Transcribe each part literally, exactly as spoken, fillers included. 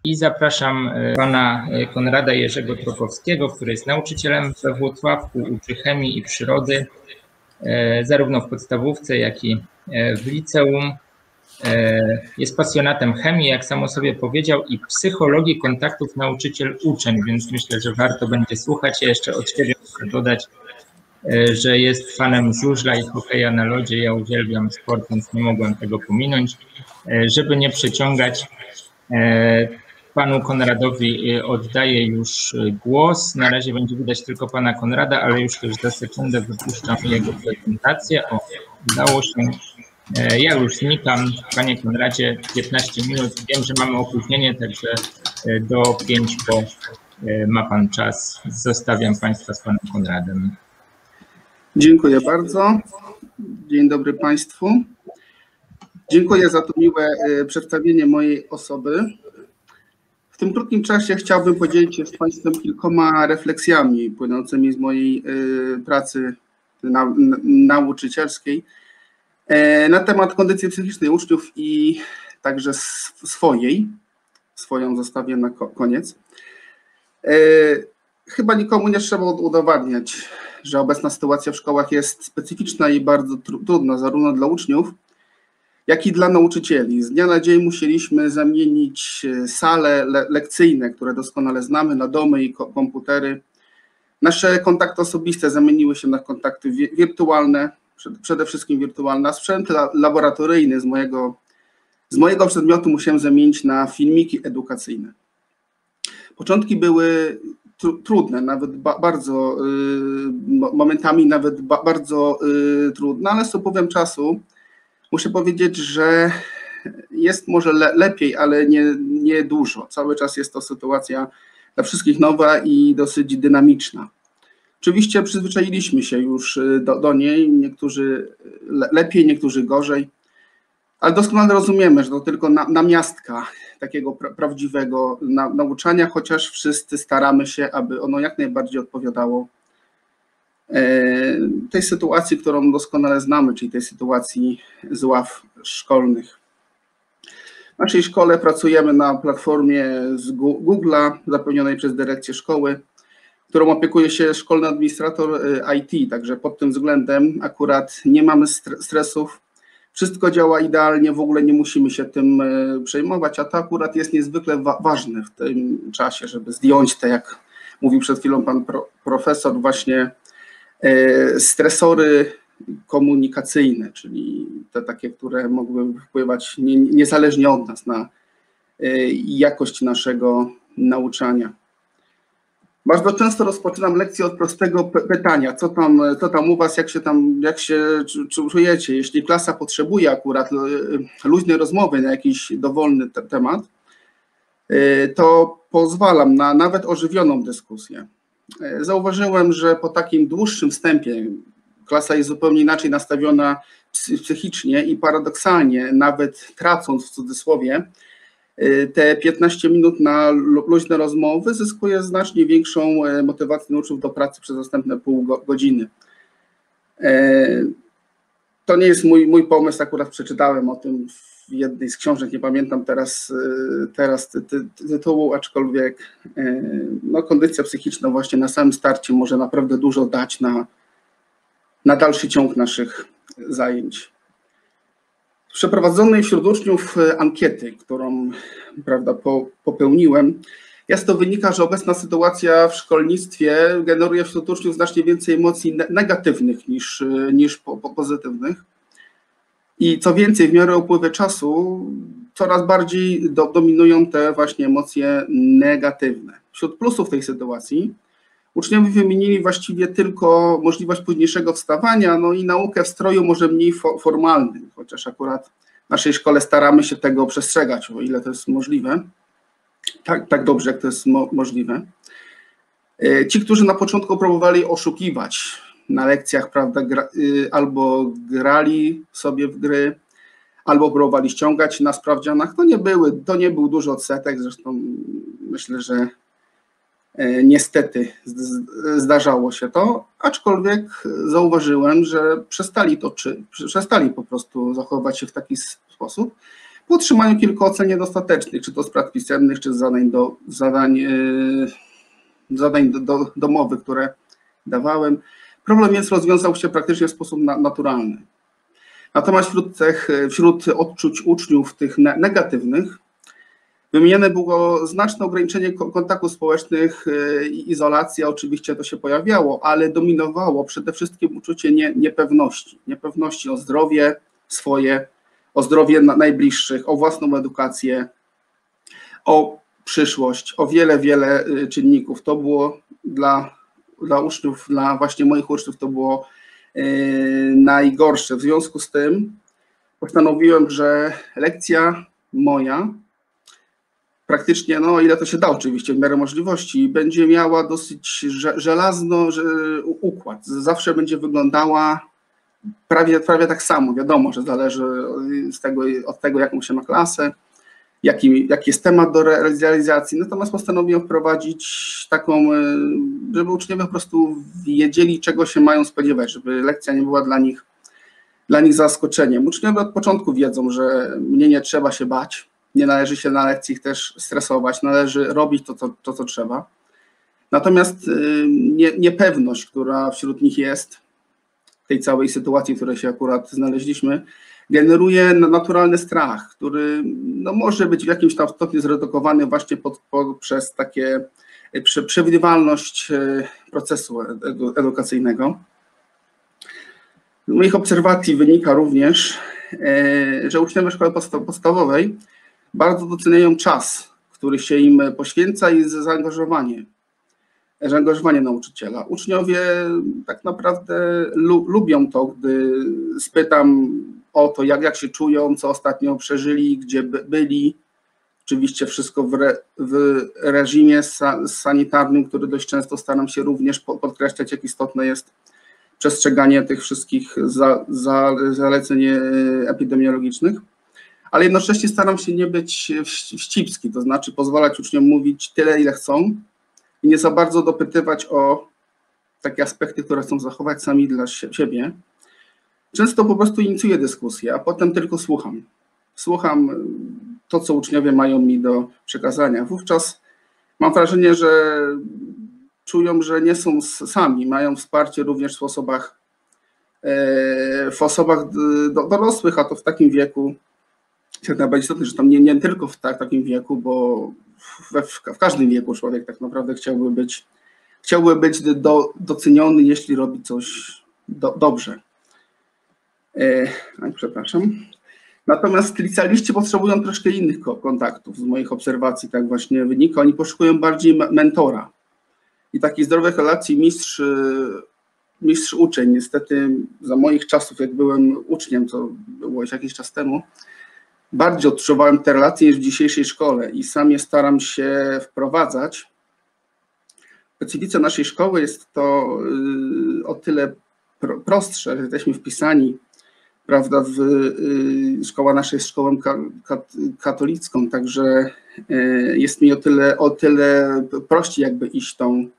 I zapraszam pana Konrada Jerzego Tropowskiego, który jest nauczycielem we Włocławku, uczy chemii i przyrody, zarówno w podstawówce, jak i w liceum. Jest pasjonatem chemii, jak sam o sobie powiedział, i psychologii kontaktów nauczyciel-uczeń, więc myślę, że warto będzie słuchać. Ja jeszcze od siebie muszę dodać, że jest fanem żużla i hokeja na lodzie. Ja uwielbiam sport, więc nie mogłem tego pominąć. Żeby nie przeciągać, panu Konradowi oddaję już głos. Na razie będzie widać tylko pana Konrada, ale już też za sekundę wypuszczam jego prezentację. O, udało się. Ja już znikam. Panie Konradzie, piętnaście minut. Wiem, że mamy opóźnienie, także do pięć po ma pan czas. Zostawiam państwa z panem Konradem. Dziękuję bardzo. Dzień dobry państwu. Dziękuję za to miłe przedstawienie mojej osoby. W tym krótkim czasie chciałbym podzielić się z państwem kilkoma refleksjami płynącymi z mojej pracy nauczycielskiej na temat kondycji psychicznej uczniów i także swojej. Swoją zostawię na koniec. Chyba nikomu nie trzeba udowadniać, że obecna sytuacja w szkołach jest specyficzna i bardzo trudna zarówno dla uczniów, jak i dla nauczycieli. Z dnia na dzień musieliśmy zamienić sale le lekcyjne, które doskonale znamy, na domy i komputery. Nasze kontakty osobiste zamieniły się na kontakty wi wirtualne, przede wszystkim wirtualne. Sprzęt la laboratoryjny z mojego, z mojego przedmiotu musiałem zamienić na filmiki edukacyjne. Początki były tr trudne, nawet ba bardzo, y, momentami nawet ba bardzo y, trudne, ale z upływem czasu muszę powiedzieć, że jest może le lepiej, ale nie, nie dużo. Cały czas jest to sytuacja dla wszystkich nowa i dosyć dynamiczna. Oczywiście przyzwyczailiśmy się już do, do niej, niektórzy le lepiej, niektórzy gorzej, ale doskonale rozumiemy, że to tylko na, namiastka takiego pra prawdziwego na nauczania, chociaż wszyscy staramy się, aby ono jak najbardziej odpowiadało tej sytuacji, którą doskonale znamy, czyli tej sytuacji z ław szkolnych. W naszej szkole pracujemy na platformie z Google'a zapewnionej przez dyrekcję szkoły, którą opiekuje się szkolny administrator I T, także pod tym względem akurat nie mamy stresów, wszystko działa idealnie, w ogóle nie musimy się tym przejmować, a to akurat jest niezwykle wa ważne w tym czasie, żeby zdjąć te, jak mówił przed chwilą pan pro profesor, właśnie stresory komunikacyjne, czyli te takie, które mogłyby wpływać nie, niezależnie od nas na jakość naszego nauczania. Bardzo często rozpoczynam lekcję od prostego pytania, co tam, co tam u was, jak się tam, jak się czujecie. Jeśli klasa potrzebuje akurat luźnej rozmowy na jakiś dowolny te temat, to pozwalam na nawet ożywioną dyskusję. Zauważyłem, że po takim dłuższym wstępie klasa jest zupełnie inaczej nastawiona psychicznie i paradoksalnie, nawet tracąc w cudzysłowie, te piętnaście minut na luźne rozmowy zyskuje znacznie większą motywację uczniów do pracy przez następne pół godziny. To nie jest mój, mój pomysł, akurat przeczytałem o tym w jednej z książek, nie pamiętam teraz, teraz ty, ty, tytułu, aczkolwiek no, kondycja psychiczna właśnie na samym starcie może naprawdę dużo dać na, na dalszy ciąg naszych zajęć. Z przeprowadzonej wśród uczniów ankiety, którą prawda, po, popełniłem, jasno wynika, że obecna sytuacja w szkolnictwie generuje wśród uczniów znacznie więcej emocji negatywnych niż, niż po, po pozytywnych. I co więcej, w miarę upływu czasu coraz bardziej do, dominują te właśnie emocje negatywne. Wśród plusów tej sytuacji uczniowie wymienili właściwie tylko możliwość późniejszego wstawania, no i naukę w stroju może mniej fo formalnym, chociaż akurat w naszej szkole staramy się tego przestrzegać, o ile to jest możliwe, tak, tak dobrze, jak to jest mo możliwe. Ci, którzy na początku próbowali oszukiwać na lekcjach, prawda, gra, y, albo grali sobie w gry, albo próbowali ściągać na sprawdzianach, to nie były, to nie był duży odsetek, zresztą myślę, że niestety zdarzało się to, aczkolwiek zauważyłem, że przestali to, czy przestali po prostu zachowywać się w taki sposób, po otrzymaniu kilku ocen niedostatecznych, czy to z prac pisemnych, czy z zadań, do, zadań, yy, zadań do, do, domowych, które dawałem. Problem jest rozwiązał się praktycznie w sposób na, naturalny. Natomiast wśród, tych, wśród odczuć uczniów tych ne, negatywnych wymienione było znaczne ograniczenie kontaktów społecznych i izolacja, oczywiście to się pojawiało, ale dominowało przede wszystkim uczucie nie, niepewności. Niepewności o zdrowie swoje, o zdrowie najbliższych, o własną edukację, o przyszłość, o wiele, wiele czynników. To było dla, dla uczniów, dla właśnie moich uczniów to było yy, najgorsze. W związku z tym postanowiłem, że lekcja moja praktycznie, no ile to się da oczywiście, w miarę możliwości, będzie miała dosyć żelazno układ. Zawsze będzie wyglądała prawie, prawie tak samo. Wiadomo, że zależy z tego, od tego, jaką się ma klasę, jaki, jaki jest temat do realizacji. Natomiast postanowiłem wprowadzić taką, żeby uczniowie po prostu wiedzieli, czego się mają spodziewać, żeby lekcja nie była dla nich, dla nich zaskoczeniem. Uczniowie od początku wiedzą, że mnie nie trzeba się bać. Nie należy się na lekcji ich też stresować, należy robić to, to, to co trzeba. Natomiast nie, niepewność, która wśród nich jest, tej całej sytuacji, w której się akurat znaleźliśmy, generuje naturalny strach, który no, może być w jakimś tam stopniu zredukowany właśnie pod, poprzez takie przewidywalność procesu edukacyjnego. Z moich obserwacji wynika również, że uczniowie szkoły podstawowej bardzo doceniają czas, który się im poświęca i zaangażowanie, zaangażowanie nauczyciela. Uczniowie tak naprawdę lu, lubią to, gdy spytam o to, jak, jak się czują, co ostatnio przeżyli, gdzie by, byli. Oczywiście wszystko w, re, w reżimie sa, sanitarnym, który dość często staram się również podkreślać, jak istotne jest przestrzeganie tych wszystkich za, za, zaleceń epidemiologicznych. Ale jednocześnie staram się nie być wścibski, to znaczy pozwalać uczniom mówić tyle, ile chcą i nie za bardzo dopytywać o takie aspekty, które chcą zachować sami dla siebie. Często po prostu inicjuję dyskusję, a potem tylko słucham. Słucham to, co uczniowie mają mi do przekazania. Wówczas mam wrażenie, że czują, że nie są sami, mają wsparcie również w osobach, w osobach dorosłych, a to w takim wieku, tak naprawdę istotne, że tam nie, nie tylko w tak, takim wieku, bo we, w każdym wieku człowiek tak naprawdę chciałby być, chciałby być do, doceniony, jeśli robi coś do, dobrze. E, przepraszam. Natomiast licealiści potrzebują troszkę innych kontaktów. Z moich obserwacji tak właśnie wynika. Oni poszukują bardziej mentora. I takiej zdrowej relacji mistrz, mistrz uczeń. Niestety za moich czasów, jak byłem uczniem, co było już jakiś czas temu, bardziej odczuwałem te relacje niż w dzisiejszej szkole i sam je staram się wprowadzać. W specyfice naszej szkoły jest to o tyle prostsze, że jesteśmy wpisani, prawda, w, szkoła nasza jest szkołą katolicką, także jest mi o tyle, o tyle prościej jakby iść tą,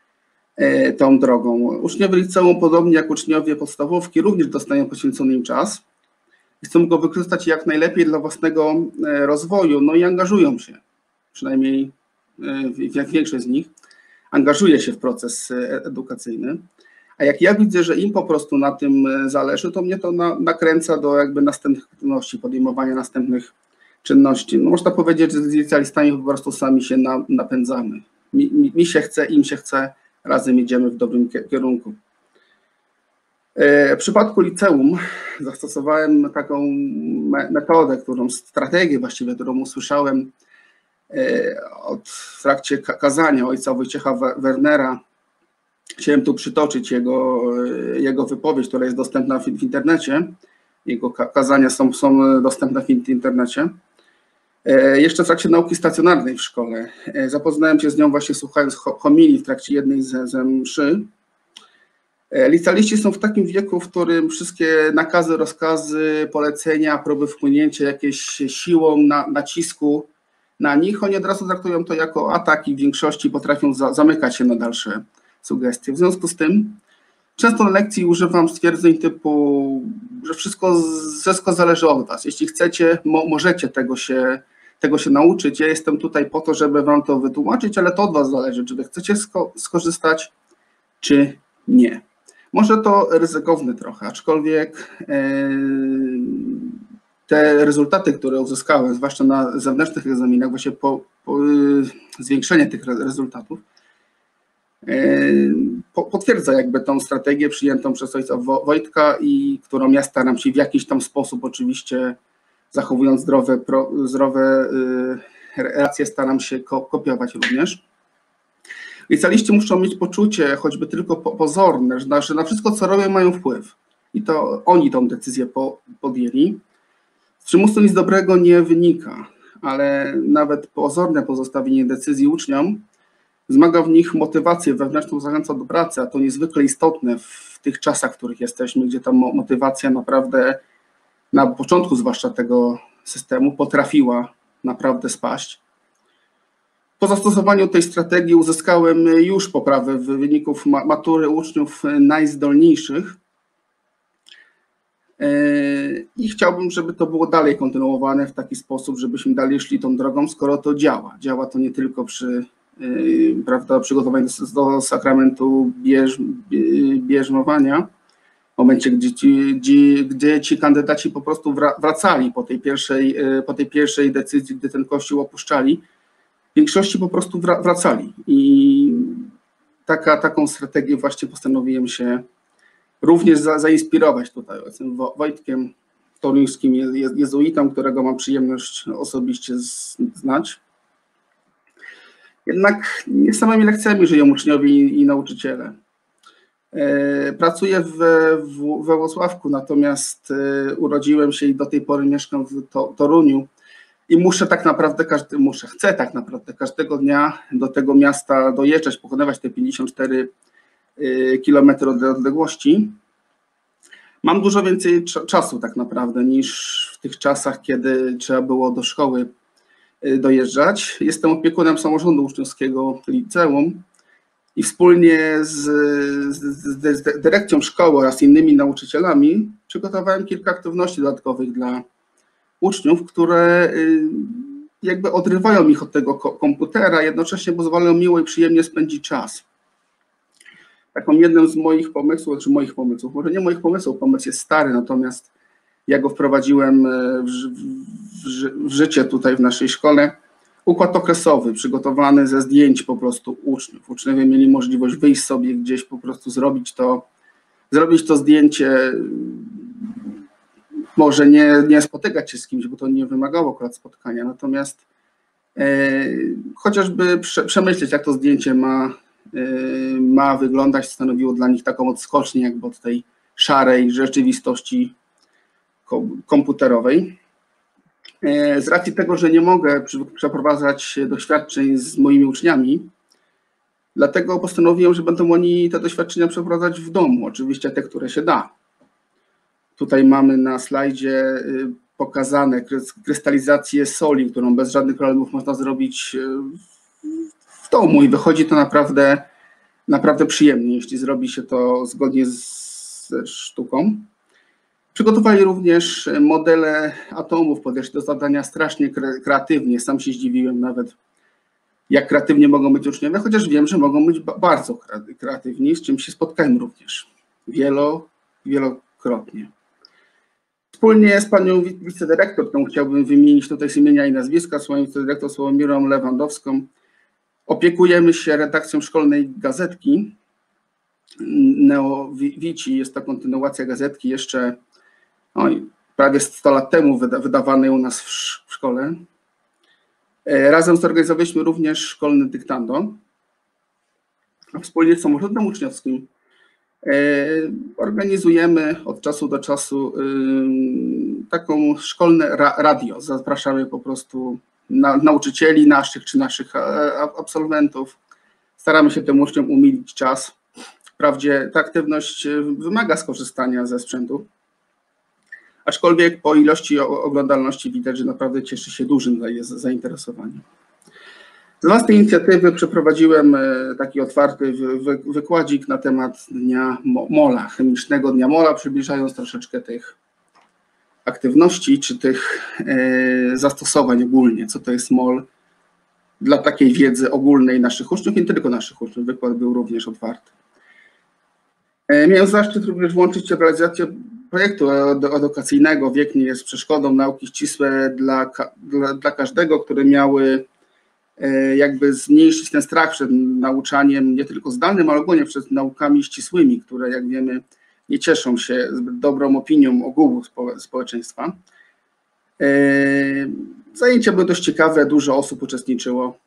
tą drogą. Uczniowie liceum, podobnie jak uczniowie podstawówki, również dostają poświęcony im czas. Chcą go wykorzystać jak najlepiej dla własnego rozwoju, no i angażują się, przynajmniej jak większość z nich, angażuje się w proces edukacyjny. A jak ja widzę, że im po prostu na tym zależy, to mnie to na, nakręca do jakby następnych czynności, podejmowania następnych czynności. No można powiedzieć, że z licealistami po prostu sami się na, napędzamy. Mi, mi, mi się chce, im się chce, razem idziemy w dobrym kierunku. W przypadku liceum zastosowałem taką metodę, którą, strategię właściwie, którą usłyszałem od, w trakcie kazania ojca Wojciecha Wernera. Chciałem tu przytoczyć jego, jego wypowiedź, która jest dostępna w, w internecie. Jego kazania są, są dostępne w internecie. Jeszcze w trakcie nauki stacjonarnej w szkole. Zapoznałem się z nią właśnie słuchając homilii w trakcie jednej ze, ze mszy. Licealiści są w takim wieku, w którym wszystkie nakazy, rozkazy, polecenia, próby wpłynięcia jakieś siłą, na, nacisku na nich, oni od razu traktują to jako atak i w większości potrafią za, zamykać się na dalsze sugestie. W związku z tym Często na lekcji używam stwierdzeń typu, że wszystko, wszystko zależy od was. Jeśli chcecie, mo, możecie tego się, tego się nauczyć. Ja jestem tutaj po to, żeby wam to wytłumaczyć, ale to od was zależy, czy wy chcecie sko skorzystać, czy nie. Może to ryzykowne trochę, aczkolwiek yy, te rezultaty, które uzyskałem, zwłaszcza na zewnętrznych egzaminach, właśnie po, po yy, zwiększenie tych rezultatów, potwierdza jakby tą strategię przyjętą przez ojca Wojtka i którą ja staram się w jakiś tam sposób, oczywiście zachowując zdrowe, pro, zdrowe relacje, staram się kopiować również. Licealiści muszą mieć poczucie, choćby tylko pozorne, że na, że na wszystko, co robią, mają wpływ. I to oni tą decyzję po, podjęli. Z przymusu nic dobrego nie wynika, ale nawet pozorne pozostawienie decyzji uczniom wzmaga w nich motywację wewnętrzną, zachęca do pracy, a to niezwykle istotne w tych czasach, w których jesteśmy, gdzie ta motywacja naprawdę na początku zwłaszcza tego systemu potrafiła naprawdę spaść. Po zastosowaniu tej strategii uzyskałem już poprawę wyników matury uczniów najzdolniejszych i chciałbym, żeby to było dalej kontynuowane w taki sposób, żebyśmy dalej szli tą drogą, skoro to działa. Działa to nie tylko przy Yy, prawda, przygotowanie do, do sakramentu bież, bierzmowania, w momencie, gdzie ci, gdzie, gdzie ci kandydaci po prostu wracali po tej pierwszej, po tej pierwszej decyzji, gdy ten kościół opuszczali, w większości po prostu wracali i taka, taką strategię właśnie postanowiłem się również za, zainspirować tutaj ojcem Wojtkiem Toruńskim, jezuitą, którego mam przyjemność osobiście znać. Jednak nie samymi lekcjami żyją uczniowie i, i nauczyciele. E, pracuję w, w, we Włocławku, natomiast e, urodziłem się i do tej pory mieszkam w to, Toruniu i muszę tak naprawdę, każdy, muszę, chcę tak naprawdę każdego dnia do tego miasta dojeżdżać, pokonywać te pięćdziesiąt cztery kilometry od odległości. Mam dużo więcej czasu tak naprawdę niż w tych czasach, kiedy trzeba było do szkoły dojeżdżać. Jestem opiekunem samorządu uczniowskiego liceum i wspólnie z, z, z dyrekcją szkoły oraz innymi nauczycielami przygotowałem kilka aktywności dodatkowych dla uczniów, które jakby odrywają ich od tego komputera, jednocześnie pozwalają miło i przyjemnie spędzić czas. Taką jednym z moich pomysłów, czy moich pomysłów, może nie moich pomysłów, pomysł jest stary, natomiast ja go wprowadziłem w, w, w życie tutaj w naszej szkole. Układ okresowy, przygotowany ze zdjęć po prostu uczniów. Uczniowie mieli możliwość wyjść sobie gdzieś, po prostu zrobić to, zrobić to zdjęcie, może nie, nie spotykać się z kimś, bo to nie wymagało akurat spotkania, natomiast e, chociażby prze, przemyśleć, jak to zdjęcie ma, e, ma wyglądać, stanowiło dla nich taką odskocznię jakby od tej szarej rzeczywistości komputerowej. Z racji tego, że nie mogę przeprowadzać doświadczeń z moimi uczniami, dlatego postanowiłem, że będą oni te doświadczenia przeprowadzać w domu, oczywiście te, które się da. Tutaj mamy na slajdzie pokazane krystalizację soli, którą bez żadnych problemów można zrobić w domu i wychodzi to naprawdę, naprawdę przyjemnie, jeśli zrobi się to zgodnie ze sztuką. Przygotowali również modele atomów, podeszli do zadania strasznie kreatywnie. Sam się zdziwiłem nawet, jak kreatywnie mogą być uczniowie, chociaż wiem, że mogą być bardzo kreatywni, z czym się spotkałem również wielo, wielokrotnie. Wspólnie z panią wicedyrektor, którą chciałbym wymienić tutaj z imienia i nazwiska, z panią wicedyrektor Sławomirą Lewandowską, opiekujemy się redakcją szkolnej gazetki Neo Vici. Jest to kontynuacja gazetki jeszcze oj, prawie sto lat temu wyda, wydawanej u nas w, w szkole. Razem zorganizowaliśmy również szkolny dyktando, a wspólnie z samorządem uczniowskim organizujemy od czasu do czasu taką szkolne radio. Zapraszamy po prostu na, nauczycieli naszych czy naszych absolwentów. Staramy się tym uczniom umilić czas. Wprawdzie ta aktywność wymaga skorzystania ze sprzętu, aczkolwiek po ilości oglądalności widać, że naprawdę cieszy się dużym zainteresowaniem. Z własnej inicjatywy przeprowadziłem taki otwarty wykładzik na temat Dnia Mola, chemicznego Dnia Mola, przybliżając troszeczkę tych aktywności czy tych zastosowań ogólnie, co to jest mol, dla takiej wiedzy ogólnej naszych uczniów, nie tylko naszych uczniów, wykład był również otwarty. Miałem zaszczyt również włączyć się w realizację projektu edukacyjnego Wiek nie jest przeszkodą, nauki ścisłe dla, dla, dla każdego, które miały jakby zmniejszyć ten strach przed nauczaniem nie tylko zdalnym, ale ogólnie przed naukami ścisłymi, które jak wiemy nie cieszą się zbyt dobrą opinią ogółu społeczeństwa. Zajęcia były dość ciekawe, dużo osób uczestniczyło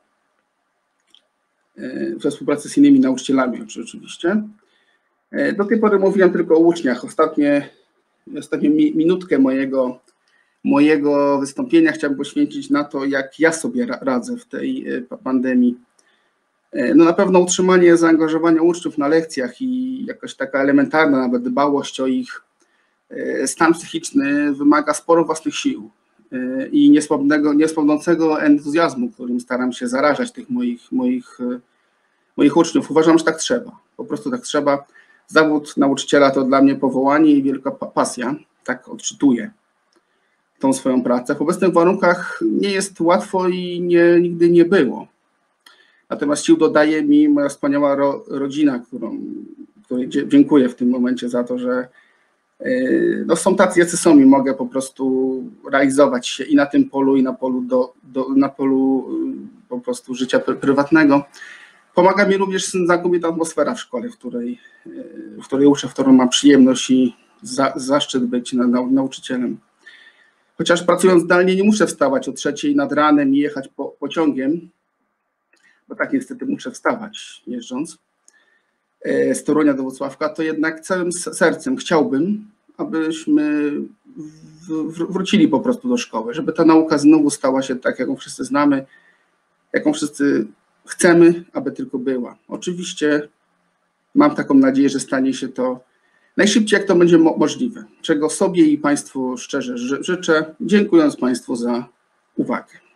we współpracy z innymi nauczycielami oczywiście. Do tej pory mówiłem tylko o uczniach. Ostatnie, ostatnią minutkę mojego, mojego wystąpienia chciałbym poświęcić na to, jak ja sobie radzę w tej pandemii. No na pewno utrzymanie zaangażowania uczniów na lekcjach i jakaś taka elementarna nawet dbałość o ich stan psychiczny wymaga sporo własnych sił i niesłabnego, niesłabnącego entuzjazmu, którym staram się zarażać tych moich, moich, moich uczniów. Uważam, że tak trzeba, po prostu tak trzeba. Zawód nauczyciela to dla mnie powołanie i wielka pasja, tak odczytuję tą swoją pracę. W obecnych warunkach nie jest łatwo i nie, nigdy nie było. Natomiast sił dodaje mi moja wspaniała ro, rodzina, którą, której dziękuję w tym momencie za to, że yy, no są tacy, jacy są i mogę po prostu realizować się i na tym polu, i na polu, do, do, na polu yy, po prostu życia prywatnego. Pomaga mi również znakomita atmosfera w szkole, w której, w której uczę, w którą mam przyjemność i za, zaszczyt być na, na, nauczycielem. Chociaż pracując zdalnie nie muszę wstawać o trzeciej nad ranem i jechać po, pociągiem, bo tak niestety muszę wstawać jeżdżąc z Torunia do Włocławka, to jednak całym sercem chciałbym, abyśmy w, w, wrócili po prostu do szkoły, żeby ta nauka znowu stała się tak, jaką wszyscy znamy, jaką wszyscy chcemy, aby tylko była. Oczywiście mam taką nadzieję, że stanie się to najszybciej, jak to będzie mo możliwe, czego sobie i Państwu szczerze życzę, dziękując Państwu za uwagę.